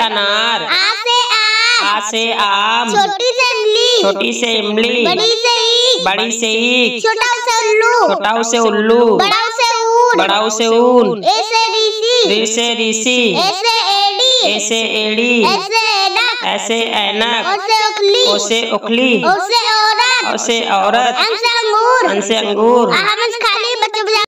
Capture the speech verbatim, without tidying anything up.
अनार। आ से आम। आ से आम। छोटी से इमली। छोटी से इमली। बड़ी से ईख। बड़ी से ईख। छोटा से उल्लू। छोटा से उल्लू। बड़ा से ऊन। बड़ा से ऊन। ए से ऋषि। ऋ से ऋषि। ए से एड़ी। ए से एड़ी। ऐसे ऐनक। ऐसे ऐनक। ओ से उखली। ओ से उखली। ओ से औरत। ओ से औरत। अन से अंगूर। अन से अंगूर। हम खाली बच्चे